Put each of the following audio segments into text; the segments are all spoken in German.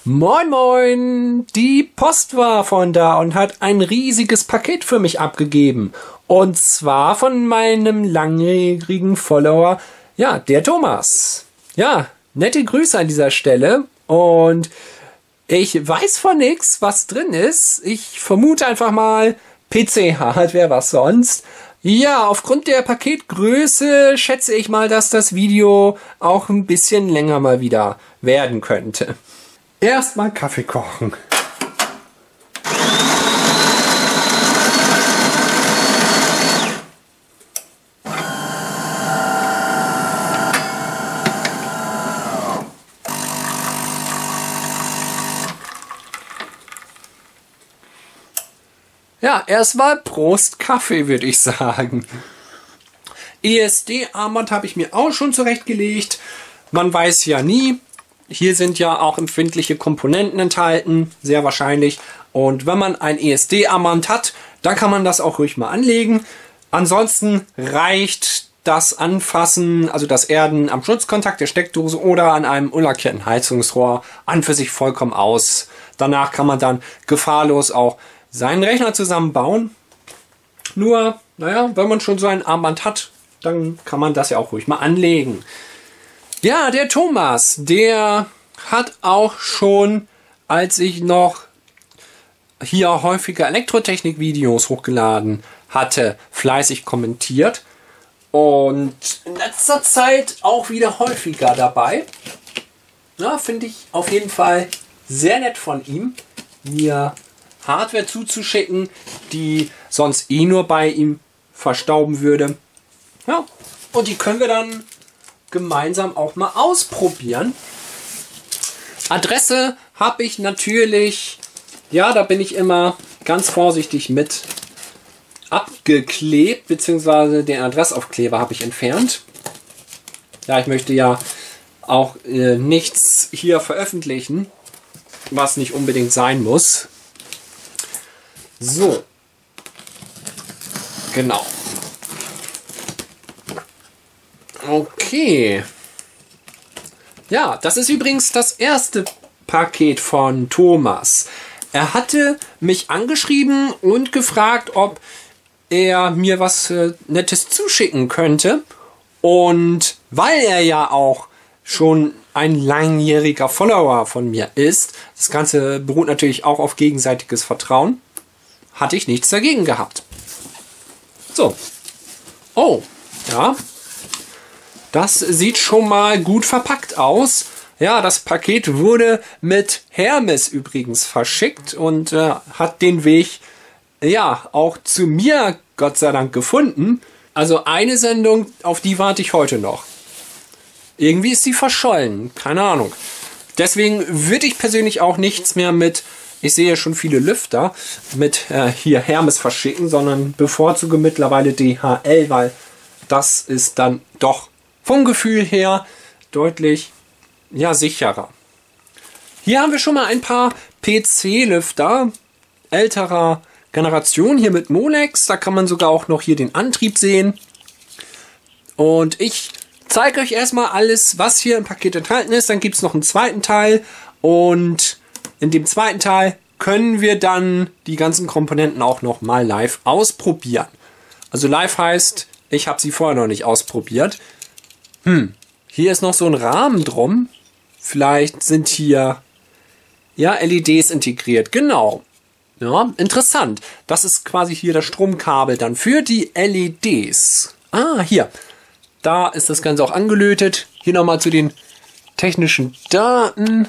Moin Moin, die Post war von da und hat ein riesiges Paket für mich abgegeben. Und zwar von meinem langjährigen Follower, ja, der Thomas. Ja, nette Grüße an dieser Stelle. Und ich weiß von nichts, was drin ist. Ich vermute einfach mal PC-Hardware, was sonst. Ja, aufgrund der Paketgröße schätze ich mal, dass das Video auch ein bisschen länger mal wieder werden könnte. Erstmal Kaffee kochen. Ja, erstmal Prost Kaffee, würde ich sagen. ESD-Armband habe ich mir auch schon zurechtgelegt. Man weiß ja nie. Hier sind ja auch empfindliche Komponenten enthalten, sehr wahrscheinlich. Und wenn man ein ESD-Armband hat, dann kann man das auch ruhig mal anlegen. Ansonsten reicht das Anfassen, also das Erden am Schutzkontakt der Steckdose oder an einem unlackierten Heizungsrohr an für sich vollkommen aus. Danach kann man dann gefahrlos auch seinen Rechner zusammenbauen. Nur, naja, wenn man schon so ein Armband hat, dann kann man das ja auch ruhig mal anlegen. Ja, der Thomas, der hat auch schon, als ich noch hier häufige Elektrotechnik-Videos hochgeladen hatte, fleißig kommentiert. Und in letzter Zeit auch wieder häufiger dabei. Ja, finde ich auf jeden Fall sehr nett von ihm, mir Hardware zuzuschicken, die sonst eh nur bei ihm verstauben würde. Ja, und die können wir dann gemeinsam auch mal ausprobieren. Adresse habe ich natürlich, ja, da bin ich immer ganz vorsichtig mit abgeklebt, beziehungsweise den Adressaufkleber habe ich entfernt. Ja, ich möchte ja auch nichts hier veröffentlichen, was nicht unbedingt sein muss. So. Genau. Okay. Ja, das ist übrigens das erste Paket von Thomas. Er hatte mich angeschrieben und gefragt, ob er mir was Nettes zuschicken könnte. Und weil er ja auch schon ein langjähriger Follower von mir ist, das Ganze beruht natürlich auch auf gegenseitiges Vertrauen, hatte ich nichts dagegen gehabt. So. Oh, ja. Das sieht schon mal gut verpackt aus. Ja, das Paket wurde mit Hermes übrigens verschickt und hat den Weg, ja, auch zu mir, Gott sei Dank, gefunden. Also eine Sendung, auf die warte ich heute noch. Irgendwie ist sie verschollen, keine Ahnung. Deswegen würde ich persönlich auch nichts mehr mit, ich sehe schon viele Lüfter, mit hier Hermes verschicken, sondern bevorzuge mittlerweile DHL, weil das ist dann doch vom Gefühl her deutlich, ja, sicherer. Hier haben wir schon mal ein paar PC-Lüfter älterer Generation, hier mit Molex. Da kann man sogar auch noch hier den Antrieb sehen. Und ich zeige euch erstmal alles, was hier im Paket enthalten ist. Dann gibt es noch einen zweiten Teil. Und in dem zweiten Teil können wir dann die ganzen Komponenten auch noch mal live ausprobieren. Also live heißt, ich habe sie vorher noch nicht ausprobiert. Hier ist noch so ein Rahmen drum. Vielleicht sind hier ja LEDs integriert. Genau. Ja, interessant. Das ist quasi hier das Stromkabel dann für die LEDs. Ah, hier. Da ist das Ganze auch angelötet. Hier nochmal zu den technischen Daten.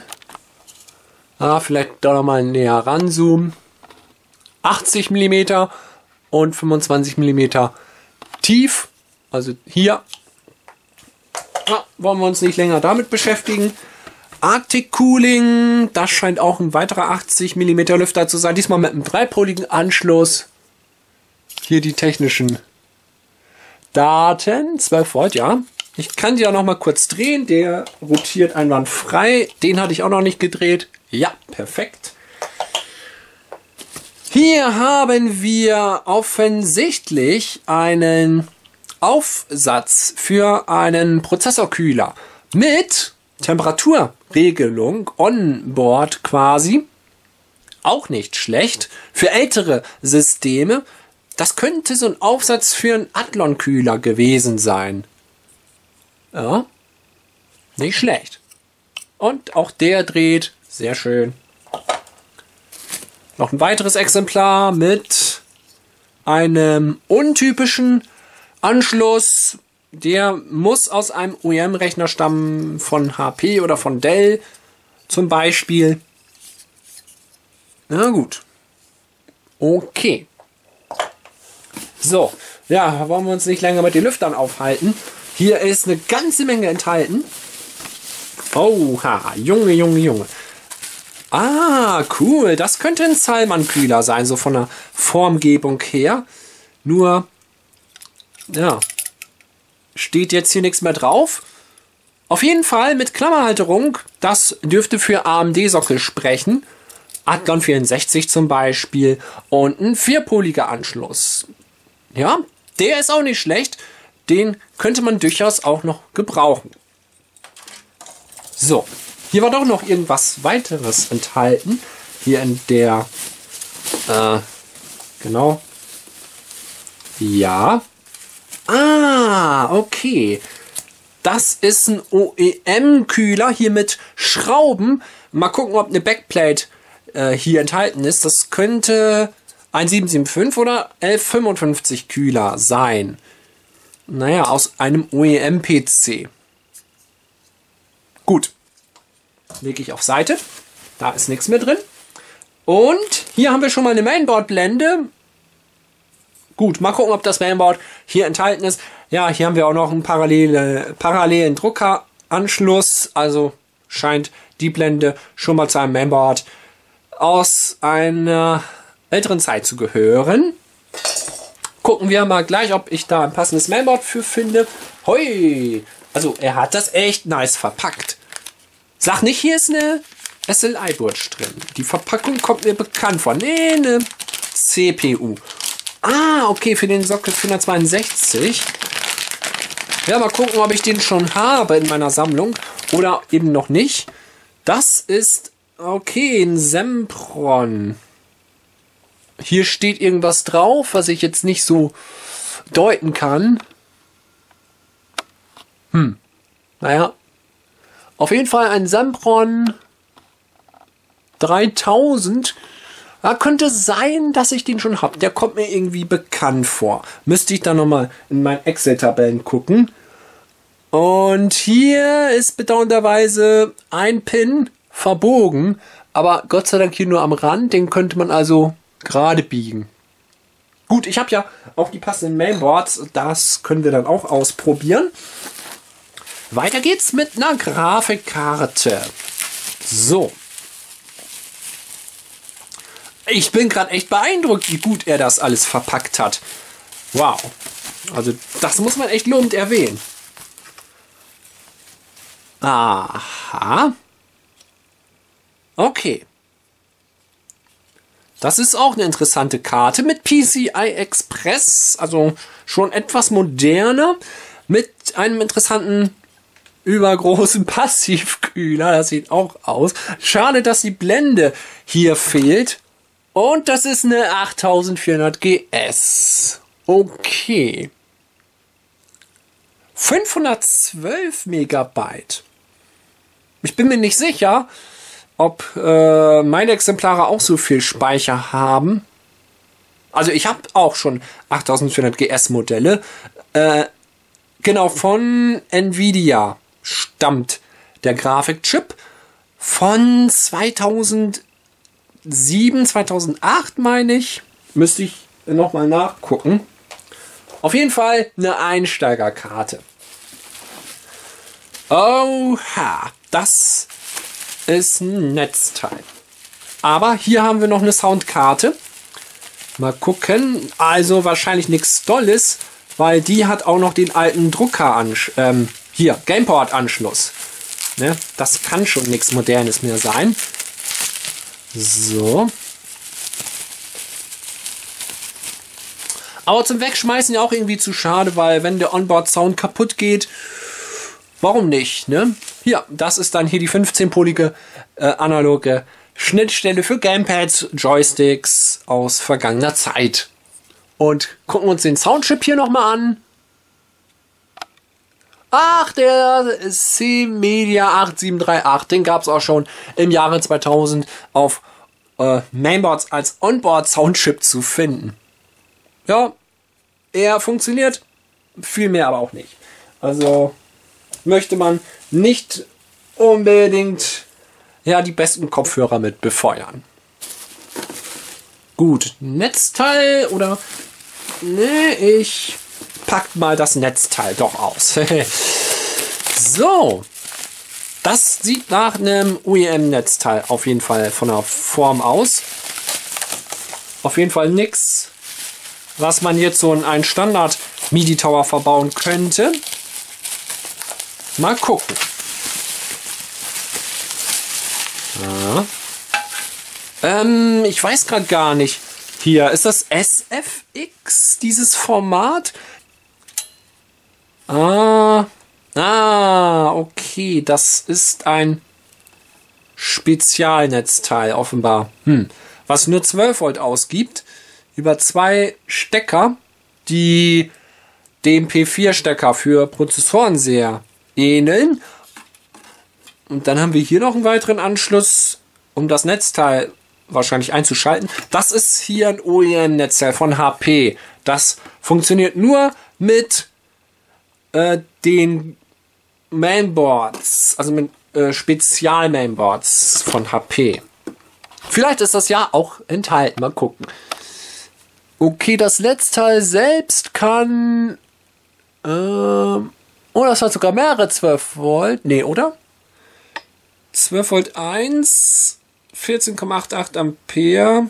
Ah, vielleicht da nochmal näher ranzoomen. 80 mm und 25 mm tief. Also hier. Wollen wir uns nicht länger damit beschäftigen. Arctic Cooling, das scheint auch ein weiterer 80 mm Lüfter zu sein. Diesmal mit einem dreipoligen Anschluss. Hier die technischen Daten. 12 Volt, ja. Ich kann die auch noch mal kurz drehen. Der rotiert einwandfrei. Den hatte ich auch noch nicht gedreht. Ja, perfekt. Hier haben wir offensichtlich einen Aufsatz für einen Prozessorkühler mit Temperaturregelung onboard quasi. Auch nicht schlecht. Für ältere Systeme. Das könnte so ein Aufsatz für einen Athlon-Kühler gewesen sein. Ja, nicht schlecht. Und auch der dreht. Sehr schön. Noch ein weiteres Exemplar mit einem untypischen Anschluss. Der muss aus einem OEM-Rechner stammen, von HP oder von Dell zum Beispiel. Na gut. Okay. So, ja, wollen wir uns nicht länger mit den Lüftern aufhalten. Hier ist eine ganze Menge enthalten. Oha, Junge, Junge, Junge. Ah, cool. Das könnte ein Salman-Kühler sein, so von der Formgebung her. Nur, ja, steht jetzt hier nichts mehr drauf. Auf jeden Fall mit Klammerhalterung. Das dürfte für AMD-Sockel sprechen. Athlon 64 zum Beispiel. Und ein vierpoliger Anschluss. Ja, der ist auch nicht schlecht. Den könnte man durchaus auch noch gebrauchen. So, hier war doch noch irgendwas weiteres enthalten. Hier in der, genau. Ja. Ah, okay. Das ist ein OEM-Kühler hier mit Schrauben. Mal gucken, ob eine Backplate hier enthalten ist. Das könnte ein 775 oder 1155 Kühler sein. Naja, aus einem OEM-PC. Gut. Lege ich auf Seite. Da ist nichts mehr drin. Und hier haben wir schon mal eine Mainboard-Blende. Gut, mal gucken, ob das Mainboard hier enthalten ist. Ja, hier haben wir auch noch einen parallelen Druckeranschluss. Also scheint die Blende schon mal zu einem Mainboard aus einer älteren Zeit zu gehören. Gucken wir mal gleich, ob ich da ein passendes Mainboard für finde. Hoi! Also er hat das echt nice verpackt. Sag nicht, hier ist eine SLI-Bursch drin. Die Verpackung kommt mir bekannt vor. Nee, eine CPU. Ah, okay, für den Sockel 462. Ja, mal gucken, ob ich den schon habe in meiner Sammlung. Oder eben noch nicht. Das ist, okay, ein Sempron. Hier steht irgendwas drauf, was ich jetzt nicht so deuten kann. Naja. Auf jeden Fall ein Sempron 3000. Da könnte sein, dass ich den schon habe. Der kommt mir irgendwie bekannt vor. Müsste ich dann nochmal in meinen Excel-Tabellen gucken. Und hier ist bedauernderweise ein Pin verbogen. Aber Gott sei Dank hier nur am Rand. Den könnte man also gerade biegen. Gut, ich habe ja auch die passenden Mainboards. Das können wir dann auch ausprobieren. Weiter geht's mit einer Grafikkarte. So. Ich bin gerade echt beeindruckt, wie gut er das alles verpackt hat. Wow. Also das muss man echt lobend erwähnen. Aha. Okay. Das ist auch eine interessante Karte mit PCI Express. Also schon etwas moderner. Mit einem interessanten übergroßen Passivkühler. Das sieht auch aus. Schade, dass die Blende hier fehlt. Und das ist eine 8400 GS. Okay. 512 Megabyte. Ich bin mir nicht sicher, ob meine Exemplare auch so viel Speicher haben. Also ich habe auch schon 8400 GS Modelle. Genau, von Nvidia stammt der Grafikchip. Von 2007, 2008 meine ich. Müsste ich nochmal nachgucken. Auf jeden Fall eine Einsteigerkarte. Oha, das ist ein Netzteil. Aber hier haben wir noch eine Soundkarte. Mal gucken. Also wahrscheinlich nichts Dolles, weil die hat auch noch den alten hier, Gameport-Anschluss. Ne? Das kann schon nichts Modernes mehr sein. So. Aber zum Wegschmeißen ja auch irgendwie zu schade, weil wenn der Onboard-Sound kaputt geht, warum nicht, ne? Hier, das ist dann hier die 15-polige analoge Schnittstelle für Gamepads, Joysticks aus vergangener Zeit. Und gucken uns den Soundchip hier nochmal an. Ach, der C-Media 8738, den gab es auch schon im Jahre 2000 auf Mainboards als Onboard-Soundchip zu finden. Ja, er funktioniert, viel mehr aber auch nicht. Also möchte man nicht unbedingt ja die besten Kopfhörer mit befeuern. Gut, Netzteil oder... Ne, ich pack mal das Netzteil doch aus. So, das sieht nach einem OEM-Netzteil auf jeden Fall von der Form aus. Auf jeden Fall nichts, was man jetzt so in einen Standard-MIDI-Tower verbauen könnte. Mal gucken. Ja. Ich weiß gerade gar nicht. Hier, ist das SFX, dieses Format? Okay, das ist ein Spezialnetzteil, offenbar. Was nur 12 Volt ausgibt, über 2 Stecker, die dem P4-Stecker für Prozessoren sehr ähneln. Und dann haben wir hier noch einen weiteren Anschluss, um das Netzteil wahrscheinlich einzuschalten. Das ist hier ein OEM-Netzteil von HP. Das funktioniert nur mit den Mainboards, also mit Spezial-Mainboards von HP. Vielleicht ist das ja auch enthalten. Mal gucken. Okay, das Netzteil selbst kann... das hat sogar mehrere 12 Volt. Nee, oder? 12 Volt 1, 14,88 Ampere,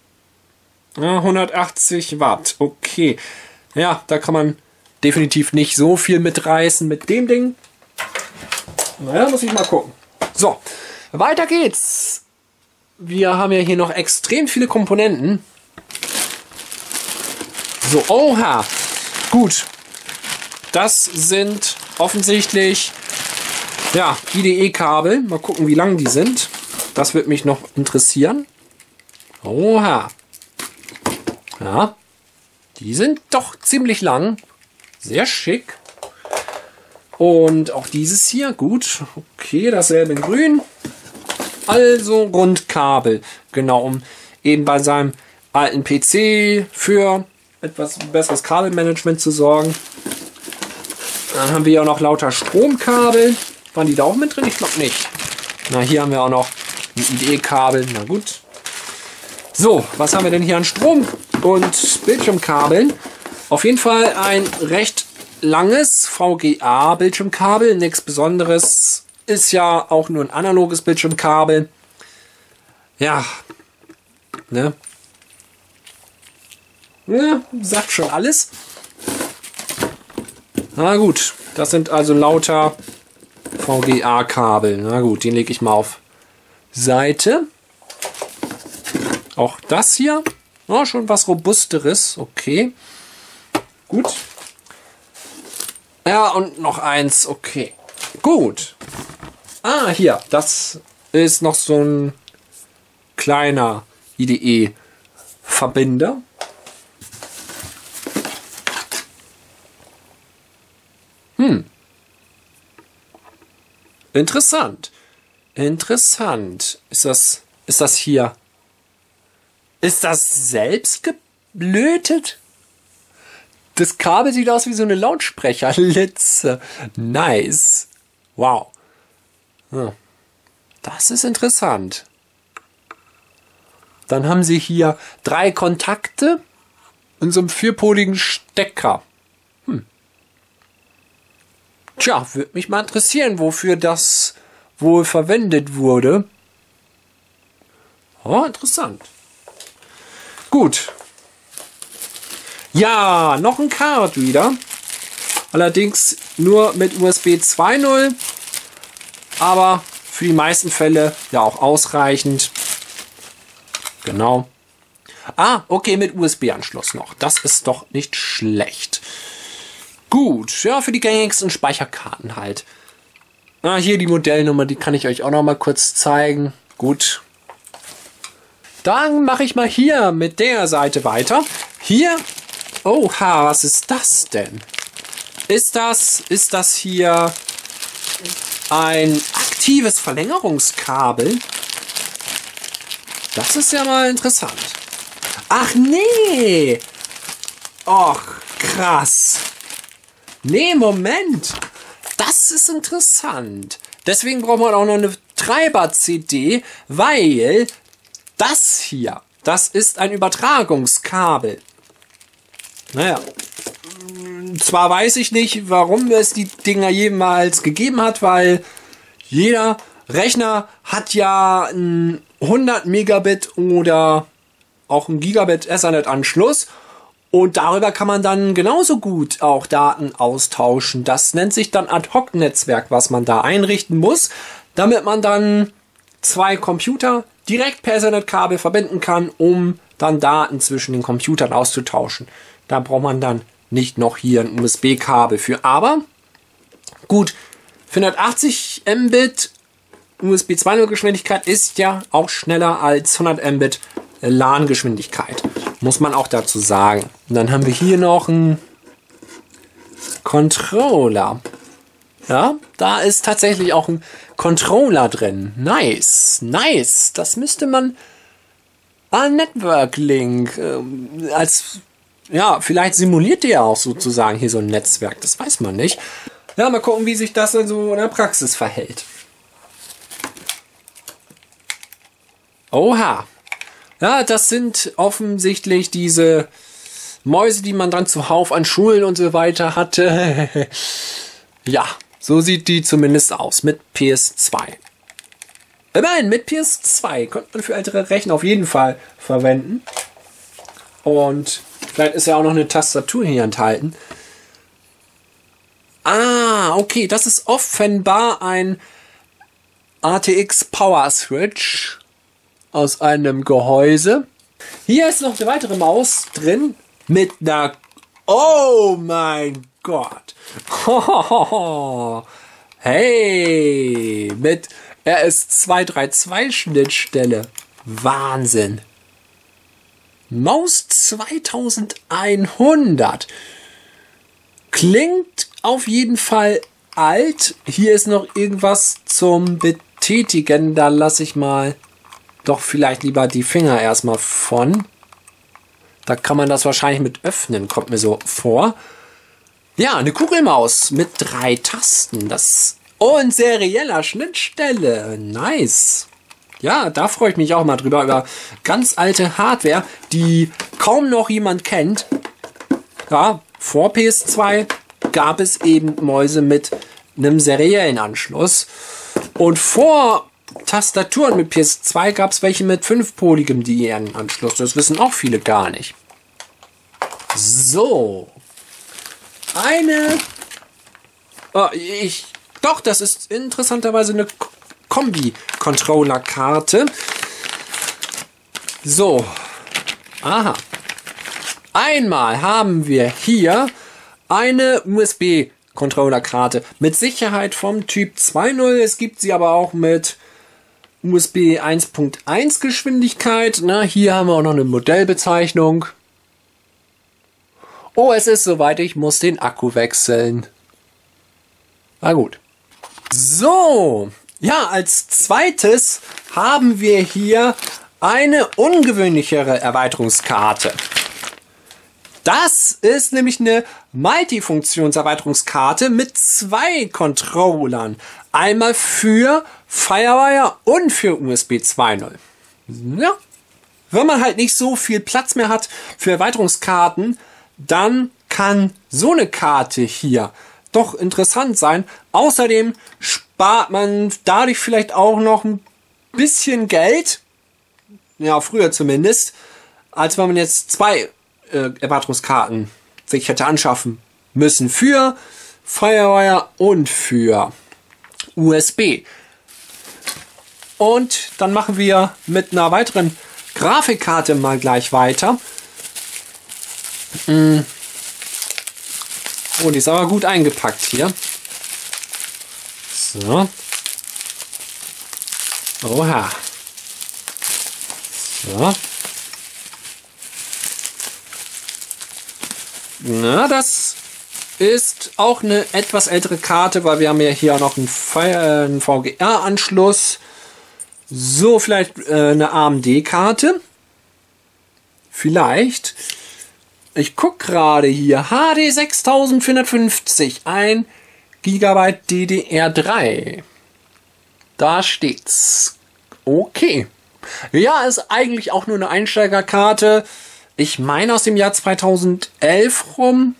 180 Watt. Okay. Ja, da kann man definitiv nicht so viel mitreißen mit dem Ding. Naja, muss ich mal gucken. So, weiter geht's. Wir haben ja hier noch extrem viele Komponenten. So, oha. Gut. Das sind offensichtlich ja, IDE-Kabel. Mal gucken, wie lang die sind. Das wird mich noch interessieren. Oha. Ja. Die sind doch ziemlich lang. Sehr schick. Und auch dieses hier. Gut. Okay, dasselbe in grün. Also Rundkabel. Genau, um eben bei seinem alten PC für etwas besseres Kabelmanagement zu sorgen. Dann haben wir ja noch lauter Stromkabel. Waren die da auch mit drin? Ich glaube nicht. Na, hier haben wir auch noch ein IDE-Kabel. Na gut. So, was haben wir denn hier an Strom- und Bildschirmkabeln? Auf jeden Fall ein recht langes VGA-Bildschirmkabel. Nichts Besonderes. Ist ja auch nur ein analoges Bildschirmkabel. Ja. Ne? Ja, sagt schon alles. Na gut, das sind also lauter VGA-Kabel. Na gut, den lege ich mal auf Seite. Auch das hier, oh, schon was Robusteres. Okay, gut. Ja, und noch eins. Okay, gut. Ah, hier, das ist noch so ein kleiner IDE-Verbinder. Interessant. Interessant. Ist das hier? Ist das selbst gelötet? Das Kabel sieht aus wie so eine Lautsprecherlitze. Nice. Wow. Ja. Das ist interessant. Dann haben sie hier 3 Kontakte in so einem 4-poligen Stecker. Tja, würde mich mal interessieren, wofür das wohl verwendet wurde. Oh, interessant. Gut. Ja, noch ein Card wieder. Allerdings nur mit USB 2.0. Aber für die meisten Fälle ja auch ausreichend. Genau. Ah, okay, mit USB-Anschluss noch. Das ist doch nicht schlecht. Gut, ja, für die gängigsten Speicherkarten halt. Ah, hier die Modellnummer, die kann ich euch auch noch mal kurz zeigen. Gut. Dann mache ich mal hier mit der Seite weiter. Hier, oha, was ist das denn? Ist das hier ein aktives Verlängerungskabel? Das ist ja mal interessant. Ach nee! Och, krass. Nee, Moment. Das ist interessant. Deswegen braucht man auch noch eine Treiber-CD, weil das hier, das ist ein Übertragungskabel. Naja. Zwar weiß ich nicht, warum es die Dinger jemals gegeben hat, weil jeder Rechner hat ja einen 100 Megabit oder auch einen Gigabit Ethernet-Anschluss und darüber kann man dann genauso gut auch Daten austauschen. Das nennt sich dann Ad-Hoc-Netzwerk, was man da einrichten muss, damit man dann zwei Computer direkt per Ethernet-Kabel verbinden kann, um dann Daten zwischen den Computern auszutauschen. Da braucht man dann nicht noch hier ein USB-Kabel für. Aber gut, 480 Mbit USB 2.0 Geschwindigkeit ist ja auch schneller als 100 Mbit LAN-Geschwindigkeit. Muss man auch dazu sagen. Und dann haben wir hier noch einen Controller. Ja, da ist tatsächlich auch ein Controller drin. Nice, nice. Das müsste man an Network Link als, ja, vielleicht simuliert der auch sozusagen hier so ein Netzwerk. Das weiß man nicht. Ja, mal gucken, wie sich das dann so in der Praxis verhält. Oha. Ja, das sind offensichtlich diese Mäuse, die man dann zuhauf an Schulen und so weiter hatte. Ja, so sieht die zumindest aus mit PS2. Immerhin, mit PS2 konnte man für ältere Rechner auf jeden Fall verwenden. Und vielleicht ist ja auch noch eine Tastatur hier enthalten. Ah, okay, das ist offenbar ein ATX Power Switch aus einem Gehäuse. Hier ist noch eine weitere Maus drin mit einer... Oh mein Gott! Hey! Mit RS232 Schnittstelle. Wahnsinn! Maus 2100. Klingt auf jeden Fall alt. Hier ist noch irgendwas zum Betätigen. Da lasse ich mal doch vielleicht lieber die Finger erstmal von. Da kann man das wahrscheinlich mit öffnen, kommt mir so vor. Ja, eine Kugelmaus mit 3 Tasten. Das und serieller Schnittstelle. Nice. Ja, da freue ich mich auch mal drüber, über ganz alte Hardware, die kaum noch jemand kennt. Ja, vor PS2 gab es eben Mäuse mit einem seriellen Anschluss. Und vor Tastaturen mit PS2 gab es welche mit 5-poligem DIN-Anschluss. Das wissen auch viele gar nicht. So. Doch, das ist interessanterweise eine Kombi-Controller-Karte. So. Aha. Einmal haben wir hier eine USB-Controller-Karte mit Sicherheit vom Typ 2.0. Es gibt sie aber auch mit USB 1.1 Geschwindigkeit. Na, hier haben wir auch noch eine Modellbezeichnung. Oh, es ist soweit, ich muss den Akku wechseln. Na gut. So, ja, als zweites haben wir hier eine ungewöhnlichere Erweiterungskarte. Das ist nämlich eine Multifunktionserweiterungskarte mit 2 Controllern. Einmal für Firewire und für USB 2.0. Ja, wenn man halt nicht so viel Platz mehr hat für Erweiterungskarten, dann kann so eine Karte hier doch interessant sein. Außerdem spart man dadurch vielleicht auch noch ein bisschen Geld, ja, früher zumindest, als wenn man jetzt 2 Erweiterungskarten sich hätte anschaffen müssen für Firewire und für USB. Und dann machen wir mit einer weiteren Grafikkarte mal gleich weiter. Oh, die ist aber gut eingepackt hier. So. Oha. So. Na, das ist auch eine etwas ältere Karte, weil wir haben ja hier noch einen VGA-Anschluss. So, vielleicht eine AMD-Karte. Vielleicht. Ich gucke gerade hier. HD 6450. 1 GB DDR3. Da steht's. Okay. Ja, ist eigentlich auch nur eine Einsteigerkarte. Ich meine aus dem Jahr 2011 rum.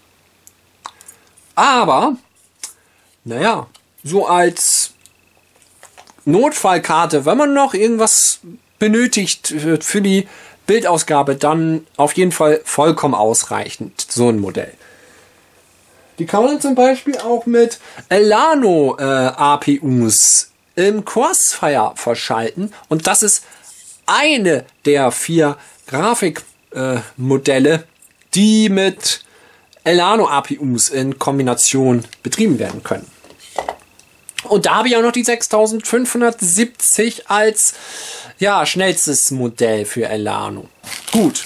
Aber, naja, so als Notfallkarte, wenn man noch irgendwas benötigt für die Bildausgabe, dann auf jeden Fall vollkommen ausreichend, so ein Modell. Die kann man zum Beispiel auch mit Elano APUs im Crossfire verschalten. Und das ist eine der 4 Grafikmodelle, die mit Elano APUs in Kombination betrieben werden können. Und da habe ich auch noch die 6570 als ja, schnellstes Modell für Elano. Gut.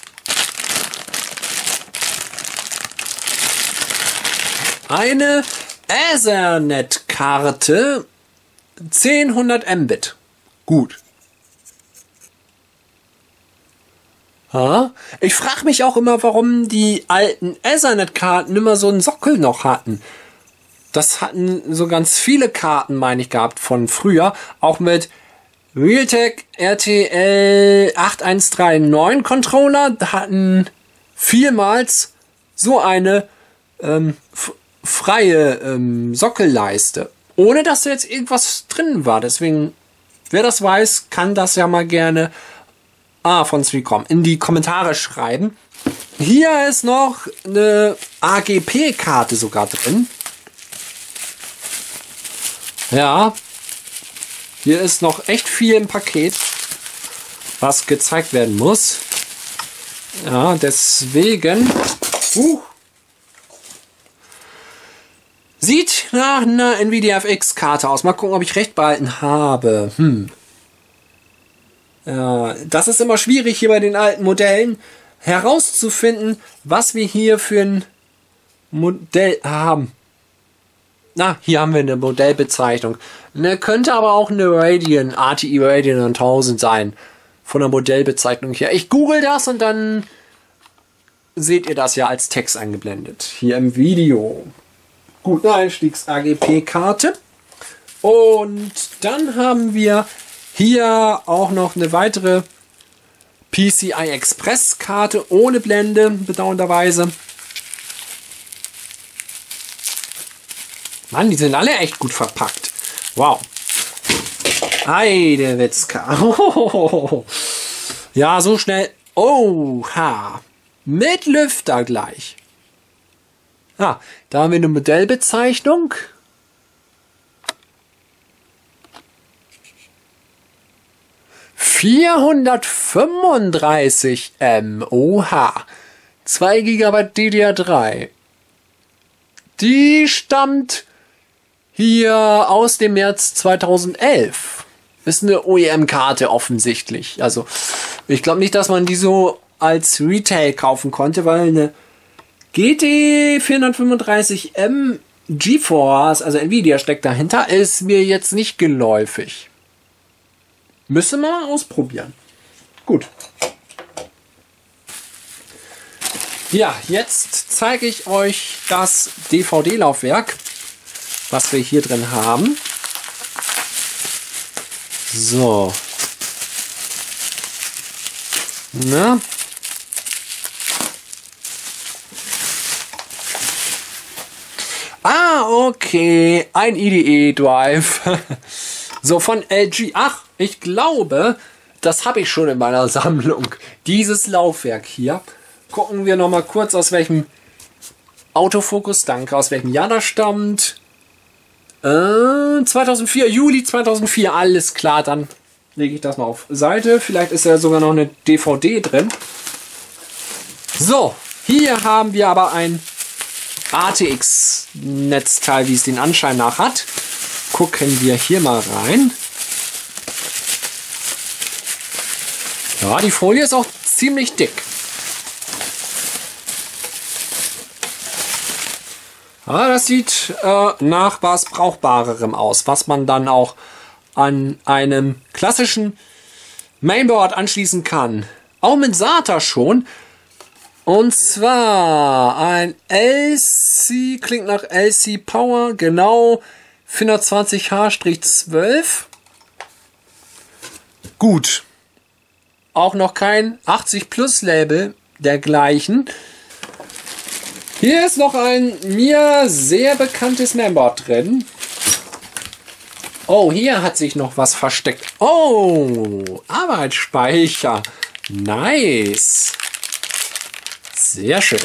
Eine Ethernet-Karte 1000 Mbit. Gut. Ha? Ich frage mich auch immer, warum die alten Ethernet-Karten immer so einen Sockel noch hatten. Das hatten so ganz viele Karten, meine ich, gehabt von früher. Auch mit Realtek RTL 8139 Controller hatten vielmals so eine freie Sockelleiste. Ohne dass da jetzt irgendwas drin war. Deswegen, wer das weiß, kann das ja mal gerne von Streetcom in die Kommentare schreiben. Hier ist noch eine AGP-Karte sogar drin. Ja, hier ist noch echt viel im Paket, was gezeigt werden muss. Ja, deswegen sieht nach einer Nvidia FX-Karte aus. Mal gucken, ob ich recht behalten habe. Ja, das ist immer schwierig hier bei den alten Modellen herauszufinden, was wir hier für ein Modell haben. Na, hier haben wir eine Modellbezeichnung. Ne, könnte aber auch eine Radeon, ATI Radeon 1000 sein. Von der Modellbezeichnung her. Ich google das und dann seht ihr das ja als Text eingeblendet. Hier im Video. Gut, eine Einstiegs-AGP-Karte. Und dann haben wir hier auch noch eine weitere PCI Express-Karte ohne Blende, bedauernderweise. Mann, die sind alle echt gut verpackt. Wow. Heidewitzka. Oh. Ja, so schnell. Oha. Mit Lüfter gleich. Ah, da haben wir eine Modellbezeichnung. ...435 Oha. 2 GB DDR3. Die stammt hier aus dem März 2011. Ist eine OEM-Karte offensichtlich. Also, ich glaube nicht, dass man die so als Retail kaufen konnte, weil eine GT 435M GeForce, also Nvidia steckt dahinter, ist mir jetzt nicht geläufig. Müssen wir mal ausprobieren. Gut. Ja, jetzt zeige ich euch das DVD-Laufwerk, was wir hier drin haben. So. Na. Ah, okay. Ein IDE-Drive. So, von LG. Ach, ich glaube, das habe ich schon in meiner Sammlung. Dieses Laufwerk hier. Gucken wir noch mal kurz, aus welchem Autofokus, danke, aus welchem Jahr das stammt. 2004, Juli 2004, alles klar, dann lege ich das mal auf Seite. Vielleicht ist ja sogar noch eine DVD drin. So, hier haben wir aber ein ATX-Netzteil, wie es den Anschein nach hat. gucken wir hier mal rein. Ja, die Folie ist auch ziemlich dick. Ja, das sieht nach was Brauchbarerem aus, was man dann auch an einem klassischen Mainboard anschließen kann. Auch mit SATA schon. Und zwar ein LC, klingt nach LC Power, genau 420H-12. Gut. Auch noch kein 80 Plus Label dergleichen. Hier ist noch ein mir sehr bekanntes Mainboard drin. Oh, hier hat sich noch was versteckt. Oh, Arbeitsspeicher. Nice. Sehr schön.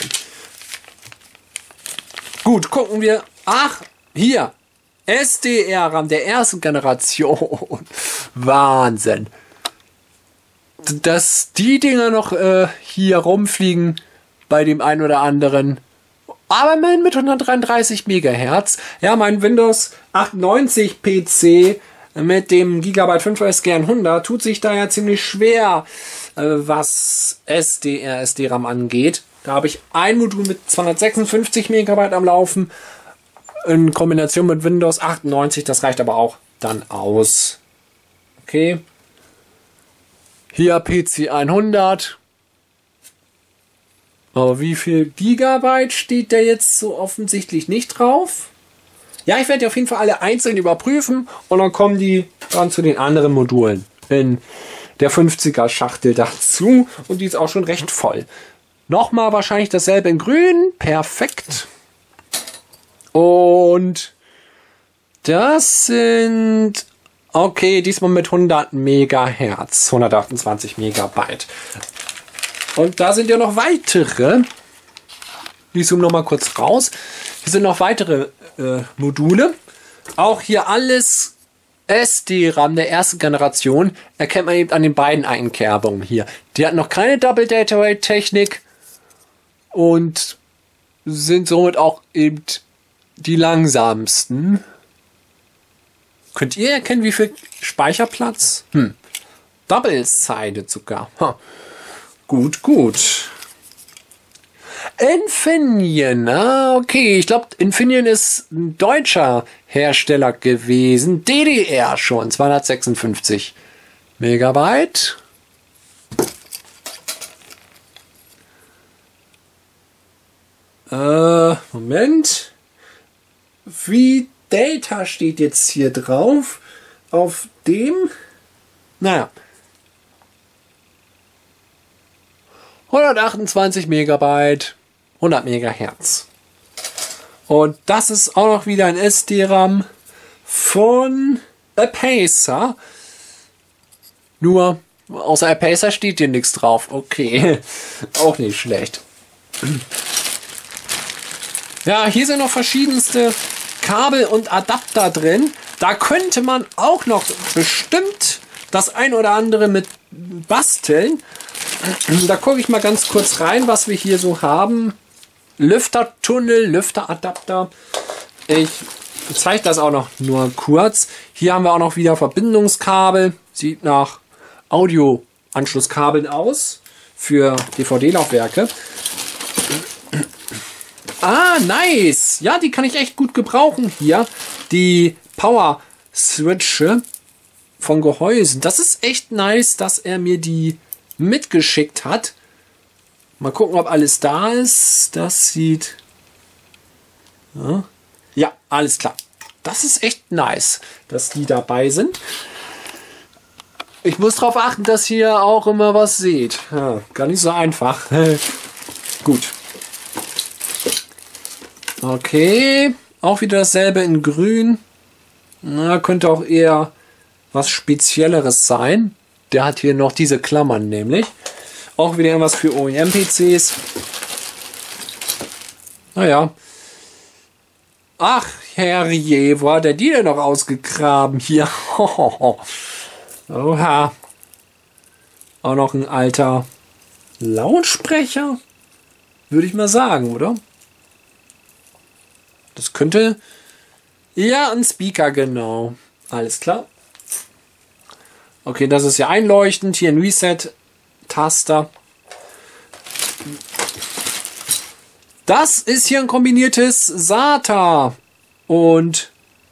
Gut, gucken wir. Ach, hier. SDR-RAM der ersten Generation. Wahnsinn. Dass die Dinger noch hier rumfliegen bei dem einen oder anderen. Aber mit 133 MHz. Ja, mein Windows 98 PC mit dem Gigabyte 5 Kern 100 tut sich da ja ziemlich schwer, was SDR-RAM angeht. Da habe ich ein Modul mit 256 MB am Laufen in Kombination mit Windows 98. Das reicht aber auch dann aus. Okay. Hier PC 100. Aber wie viel Gigabyte steht da jetzt so offensichtlich nicht drauf? Ja, ich werde die auf jeden Fall alle einzeln überprüfen und dann kommen die dann zu den anderen Modulen in der 50er Schachtel dazu und die ist auch schon recht voll. Nochmal wahrscheinlich dasselbe in grün. Perfekt. Und das sind, okay, diesmal mit 100 Megahertz, 128 Megabyte. Und da sind ja noch weitere. Ich zoome noch mal kurz raus. Hier sind noch weitere Module. Auch hier alles SD-RAM der ersten Generation. Erkennt man eben an den beiden Einkerbungen hier. Die hatten noch keine Double Data Rate Technik und sind somit auch eben die langsamsten. Könnt ihr erkennen, wie viel Speicherplatz? Double-sided sogar. Gut, gut. Infineon, okay, ich glaube, Infineon ist ein deutscher Hersteller gewesen. DDR schon, 256 Megabyte. Moment. Wie Data steht jetzt hier drauf. Auf dem, naja, 128 Megabyte, 100 Megahertz. Und das ist auch noch wieder ein SD-RAM von Apacer. Nur, außer Apacer steht hier nichts drauf. Okay, auch nicht schlecht. Ja, hier sind noch verschiedenste Kabel und Adapter drin. Da könnte man auch noch bestimmt das ein oder andere mit basteln. Da gucke ich mal ganz kurz rein, was wir hier so haben. Lüftertunnel, Lüfteradapter. Ich zeige das auch noch nur kurz. Hier haben wir auch noch wieder Verbindungskabel. Sieht nach Audio-Anschlusskabeln aus für DVD-Laufwerke. Ah, nice. Ja, die kann ich echt gut gebrauchen hier. Die Power-Switche von Gehäusen. Das ist echt nice, dass er mir die mitgeschickt hat. Mal gucken, ob alles da ist. Das sieht... Ja, alles klar. Das ist echt nice, dass die dabei sind. Ich muss darauf achten, dass ihr auch immer was seht. Ja, gar nicht so einfach. Gut. Okay. Auch wieder dasselbe in grün. Na, könnte auch eher was Spezielleres sein. Der hat hier noch diese Klammern nämlich. Auch wieder irgendwas für OEM-PCs. Naja. Ach, herrje, wo hat der die denn noch ausgegraben? Hier. Oha. Auch noch ein alter Lautsprecher. Würde ich mal sagen, oder? Das könnte Ja, ein Speaker, genau. Alles klar. Okay, das ist ja einleuchtend. Hier ein Reset-Taster. Das ist hier ein kombiniertes SATA und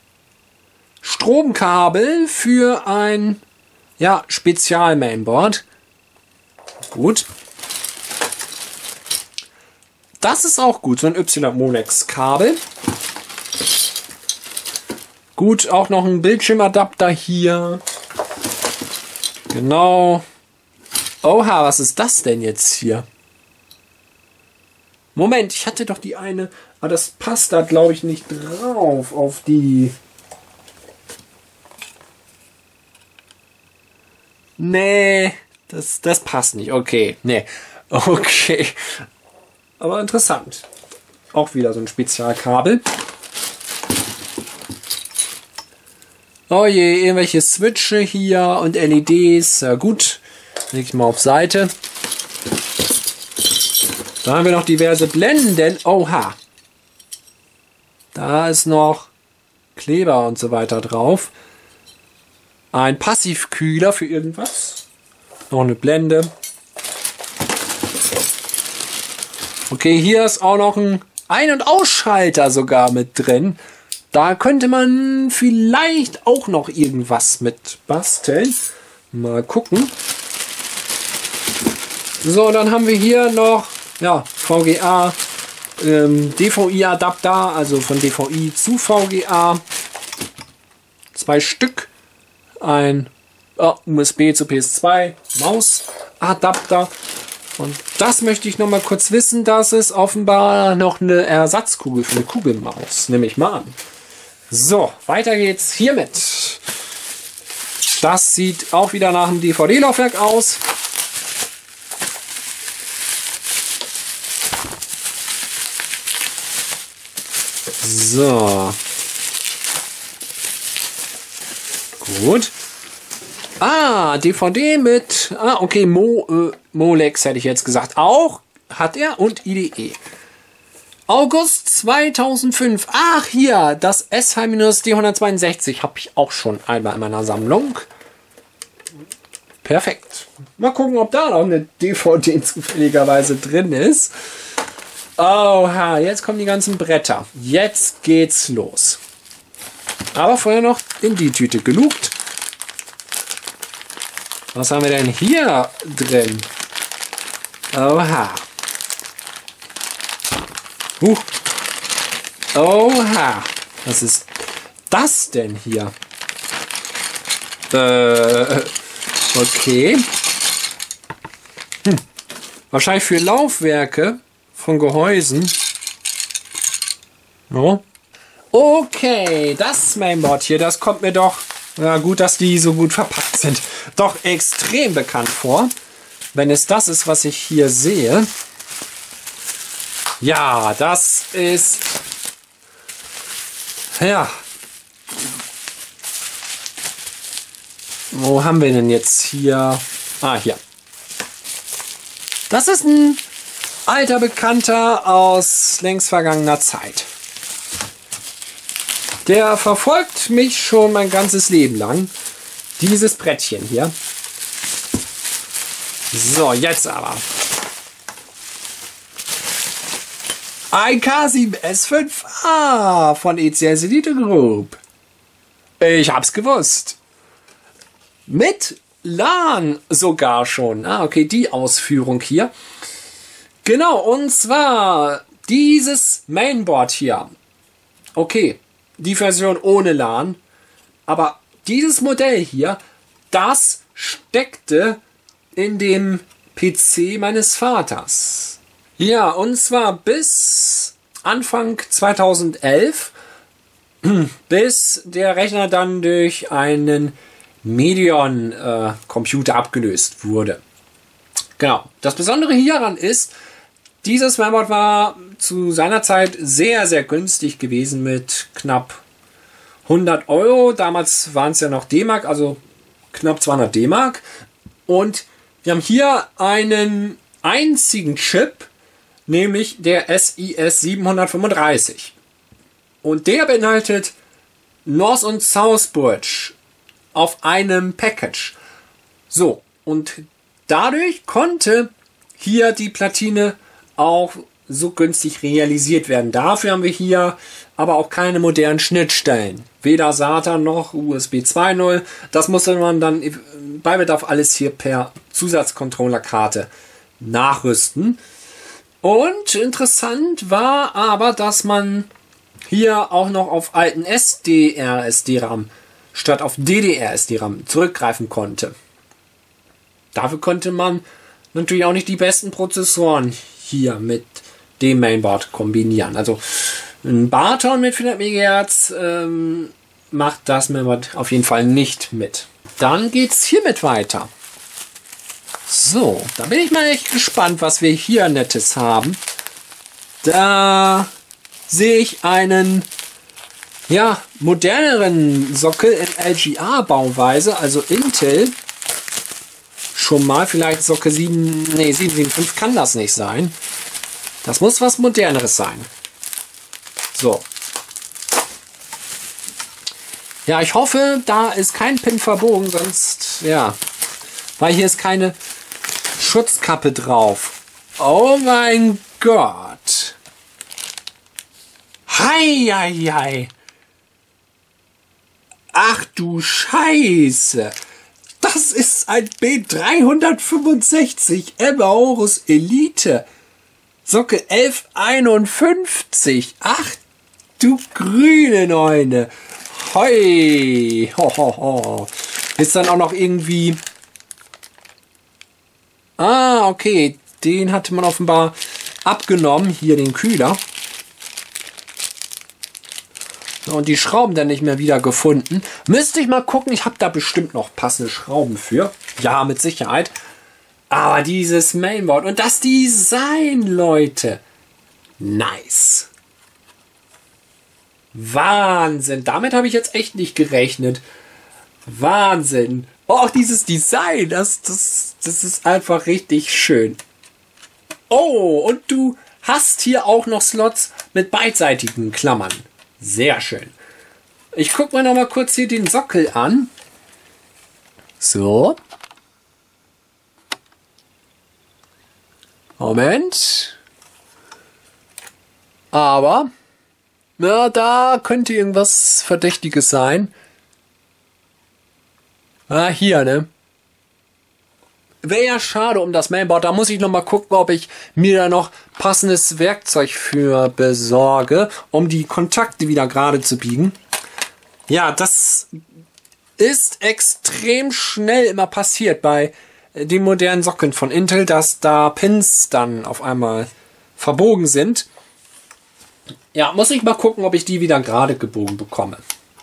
Stromkabel für ein Spezial-Mainboard. Gut. Das ist auch gut, so ein Y-Molex-Kabel. Gut, auch noch ein Bildschirmadapter hier. Genau. Oha, was ist das denn jetzt hier? Moment, ich hatte doch die eine, aber das passt da, glaube ich, nicht drauf auf die. Nee, das passt nicht. Okay, nee. Okay. Aber interessant. Auch wieder so ein Spezialkabel. Oh je, irgendwelche Switche hier und LEDs. Ja gut, leg ich mal auf Seite. Da haben wir noch diverse Blenden. Oha. Da ist noch Kleber und so weiter drauf. Ein Passivkühler für irgendwas. Noch eine Blende. Okay, hier ist auch noch ein Ein- und Ausschalter sogar mit drin. Da könnte man vielleicht auch noch irgendwas mit basteln. Mal gucken. So, dann haben wir hier noch VGA, DVI-Adapter, also von DVI zu VGA. 2 Stück. Ein USB zu PS2 Mausadapter. Und das möchte ich noch mal kurz wissen. Das ist offenbar noch eine Ersatzkugel für eine Kugelmaus. Nehme ich mal an. So, weiter geht's hiermit. Das sieht auch wieder nach einem DVD-Laufwerk aus. So. Gut. DVD mit... okay, Molex hätte ich jetzt gesagt. Auch hat er und IDE. August 2005. Ach, hier, das SH-D162 habe ich auch schon einmal in meiner Sammlung. Perfekt. Mal gucken, ob da noch eine DVD zufälligerweise drin ist. Oha, jetzt kommen die ganzen Bretter. Jetzt geht's los. Aber vorher noch in die Tüte gelugt. Was haben wir denn hier drin? Oha. Oha. Was ist das denn hier? Okay. Wahrscheinlich für Laufwerke von Gehäusen. No. Okay, das Mainboard hier, das kommt mir doch, ja gut, dass die so gut verpackt sind, doch extrem bekannt vor. Wenn es das ist, was ich hier sehe. Ja, das ist... Ja. Wo haben wir denn jetzt hier? Hier. Das ist ein alter Bekannter aus längst vergangener Zeit. Der verfolgt mich schon mein ganzes Leben lang. Dieses Brettchen hier. So, jetzt aber. Ein K7S5A von ECS Elite Group. Ich hab's gewusst. Mit LAN sogar schon. Okay, die Ausführung hier. Genau, und zwar dieses Mainboard hier. Okay, die Version ohne LAN. Aber dieses Modell hier, das steckte in dem PC meines Vaters. Ja, und zwar bis Anfang 2011, bis der Rechner dann durch einen Medion-Computer abgelöst wurde. Genau. Das Besondere hieran ist, dieses Mainboard war zu seiner Zeit sehr, sehr günstig gewesen mit knapp 100 Euro. Damals waren es ja noch D-Mark, also knapp 200 D-Mark. Und wir haben hier einen einzigen Chip, nämlich der SIS 735. Und der beinhaltet North und South Bridge auf einem Package. So, und dadurch konnte hier die Platine auch so günstig realisiert werden. Dafür haben wir hier aber auch keine modernen Schnittstellen. Weder SATA noch USB 2.0. Das musste man dann bei Bedarf alles hier per Zusatzcontrollerkarte nachrüsten. Und interessant war aber, dass man hier auch noch auf alten SDR-SD-RAM statt auf DDR-SD-RAM zurückgreifen konnte. Dafür konnte man natürlich auch nicht die besten Prozessoren hier mit dem Mainboard kombinieren. Also ein Barton mit 400 MHz macht das Mainboard auf jeden Fall nicht mit. Dann geht es hiermit weiter. So, da bin ich mal echt gespannt, was wir hier Nettes haben. Da sehe ich einen moderneren Sockel in LGA-Bauweise, also Intel. Schon mal vielleicht Sockel 775 kann das nicht sein. Das muss was Moderneres sein. So. Ja, ich hoffe, da ist kein Pin verbogen, sonst, weil hier ist keine Schutzkappe drauf. Oh mein Gott. Hei. Ach du Scheiße. Das ist ein B365 Aorus Elite. Sockel 1151. Ach du grüne Neune. Hoi. Ho. Ist dann auch noch irgendwie... Ah, okay. Den hatte man offenbar abgenommen. Hier den Kühler. Und die Schrauben dann nicht mehr wieder gefunden. Müsste ich mal gucken. Ich habe da bestimmt noch passende Schrauben für. Ja, mit Sicherheit. Aber dieses Mainboard und das Design, Leute. Nice. Wahnsinn. Damit habe ich jetzt echt nicht gerechnet. Wahnsinn. Oh, auch dieses Design. Das ist einfach richtig schön. Oh, und du hast hier auch noch Slots mit beidseitigen Klammern. Sehr schön. Ich gucke mir noch mal kurz hier den Sockel an. So. Moment. Aber, da könnte irgendwas Verdächtiges sein. Ah, hier, ne? Wäre ja schade um das Mainboard. Da muss ich noch mal gucken, ob ich mir da noch passendes Werkzeug für besorge, um die Kontakte wieder gerade zu biegen. Ja, das ist extrem schnell immer passiert bei den modernen Sockeln von Intel, dass da Pins dann auf einmal verbogen sind. Ja, muss ich mal gucken, ob ich die wieder gerade gebogen bekomme.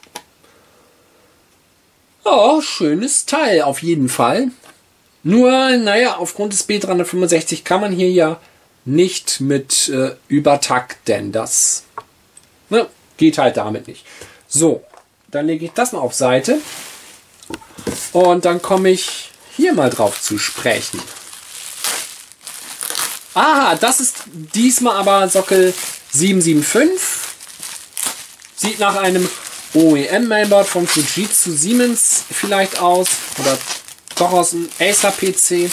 Oh, schönes Teil auf jeden Fall. Nur, naja, aufgrund des B365 kann man hier ja nicht mit übertakten. Das geht halt damit nicht. So, dann lege ich das mal auf Seite. Und dann komme ich hier mal drauf zu sprechen. Aha, das ist diesmal aber Sockel 775. Sieht nach einem OEM-Mainboard von Fujitsu Siemens vielleicht aus. Oder doch aus dem Acer PC.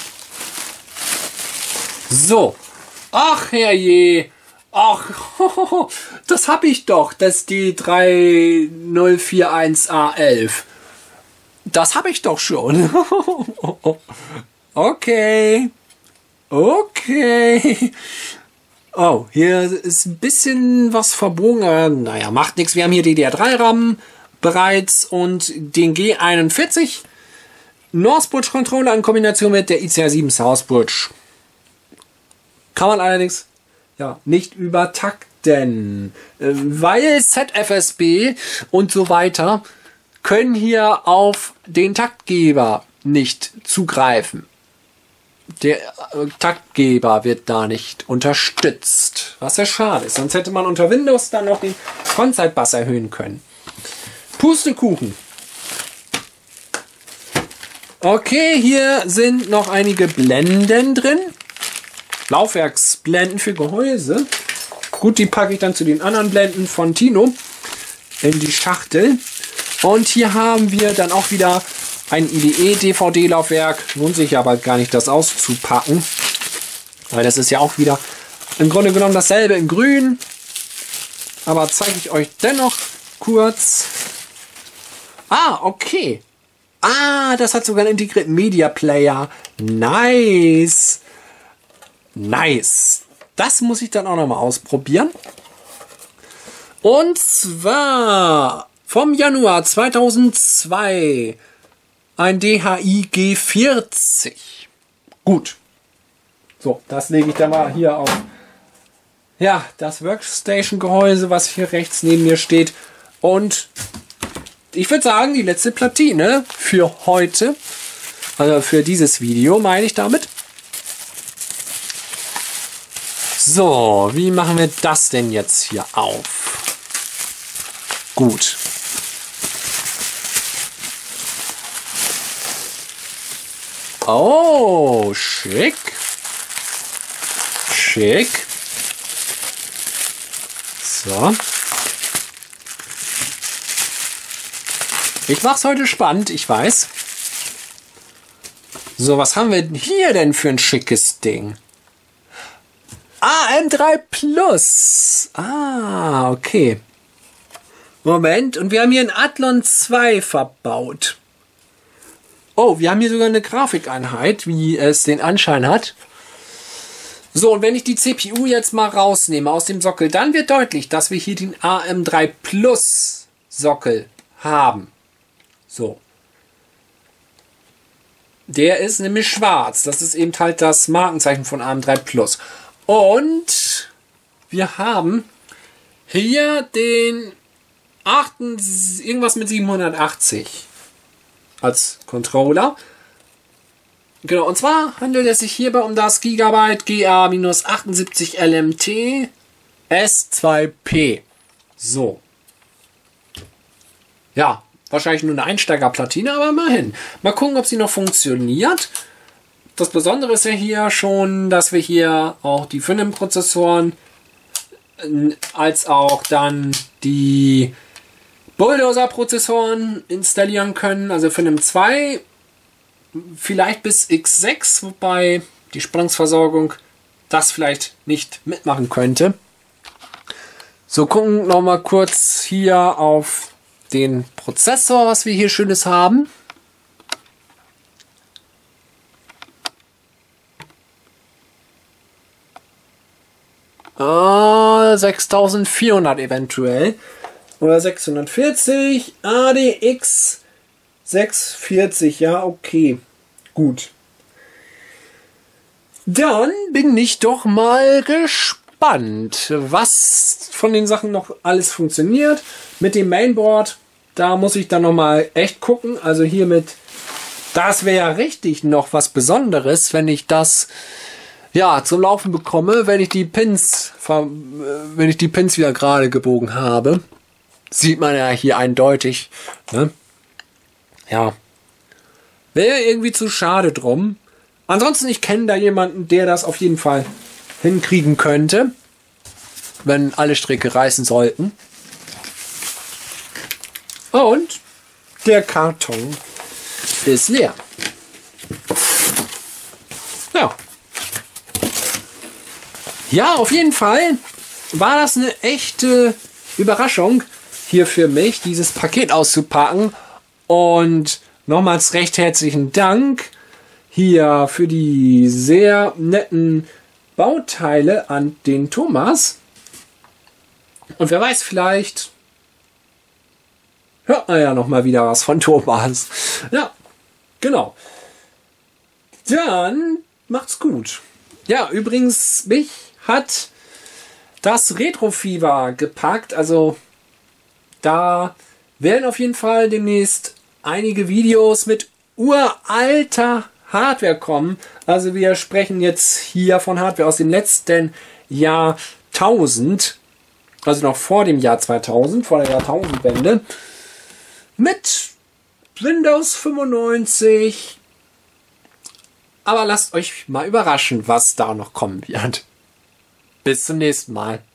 So. Ach herrje. Ach, das habe ich doch. Das D3041A11. Das habe ich doch schon. Okay. Okay. Oh, hier ist ein bisschen was verbogen. Naja, macht nichts. Wir haben hier DDR3-RAM bereits und den G41 Northbridge Controller in Kombination mit der ICR7 Southbridge. Kann man allerdings nicht übertakten, weil ZFSB und so weiter können hier auf den Taktgeber nicht zugreifen. Der Taktgeber wird da nicht unterstützt, was ja schade ist. Sonst hätte man unter Windows dann noch den Frontseite-Bass erhöhen können. Pustekuchen. Okay, hier sind noch einige Blenden drin. Laufwerksblenden für Gehäuse. Gut, die packe ich dann zu den anderen Blenden von Tino. in die Schachtel. Und hier haben wir dann auch wieder ein IDE-DVD-Laufwerk. Lohnt sich aber gar nicht, das auszupacken. Weil das ist ja auch wieder im Grunde genommen dasselbe in grün. Aber zeige ich euch dennoch kurz. Ah, okay. Ah, das hat sogar einen integrierten Media Player. Nice. Nice. Das muss ich dann auch nochmal ausprobieren. Und zwar vom Januar 2002 ein DHI G40. Gut. So, das lege ich dann mal hier auf. Ja, das Workstation-Gehäuse, was hier rechts neben mir steht. Und ich würde sagen, die letzte Platine für heute. Also für dieses Video meine ich damit. So, wie machen wir das denn jetzt hier auf? Gut. Oh, schick. Schick. So. Ich mach's heute spannend, ich weiß. So, was haben wir hier denn für ein schickes Ding? AM3 Plus. Ah, okay. Moment, und wir haben hier ein Athlon 2 verbaut. Oh, wir haben hier sogar eine Grafikeinheit, wie es den Anschein hat. So, und wenn ich die CPU jetzt mal rausnehme aus dem Sockel, dann wird deutlich, dass wir hier den AM3 Plus Sockel haben. So. Der ist nämlich schwarz. Das ist eben halt das Markenzeichen von AM3 Plus. Und wir haben hier den 8. irgendwas mit 780 als Controller. Genau, und zwar handelt es sich hierbei um das Gigabyte GA-78 LMT S2P. So. Ja, wahrscheinlich nur eine Einsteigerplatine, aber immerhin. Mal gucken, ob sie noch funktioniert. Das Besondere ist ja hier schon, dass wir hier auch die Phönix-Prozessoren als auch dann die Bulldozer-Prozessoren installieren können. Also Phönix 2 vielleicht bis X6, wobei die Spannungsversorgung das vielleicht nicht mitmachen könnte. So, gucken noch mal kurz hier auf den Prozessor, was wir hier Schönes haben. Ah, 6400 eventuell. Oder 640. ADX 640. Ja, okay. Gut. Dann bin ich doch mal gespannt, was von den Sachen noch alles funktioniert. Mit dem Mainboard, da muss ich dann noch mal echt gucken. Also hiermit, das wäre ja richtig noch was Besonderes, wenn ich das ja zum Laufen bekomme, wenn ich die Pins wieder gerade gebogen habe. Sieht man ja hier eindeutig. Ne? Ja. Wäre irgendwie zu schade drum. Ansonsten, ich kenne da jemanden, der das auf jeden Fall hinkriegen könnte, wenn alle Stricke reißen sollten. Und der Karton ist leer. Ja. Ja, auf jeden Fall war das eine echte Überraschung hier für mich, dieses Paket auszupacken. Und nochmals recht herzlichen Dank hier für die sehr netten Bauteile an den Thomas. Und wer weiß, vielleicht hört man ja nochmal wieder was von Thomas. Ja, genau. Dann macht's gut. Ja, übrigens, mich hat das Retro-Fieber gepackt. Also da werden auf jeden Fall demnächst einige Videos mit uralter Hardware kommen. Also wir sprechen jetzt hier von Hardware aus dem letzten Jahr 1000. Also noch vor dem Jahr 2000, vor der Jahrtausendwende. Mit Windows 95. Aber lasst euch mal überraschen, was da noch kommen wird. Bis zum nächsten Mal.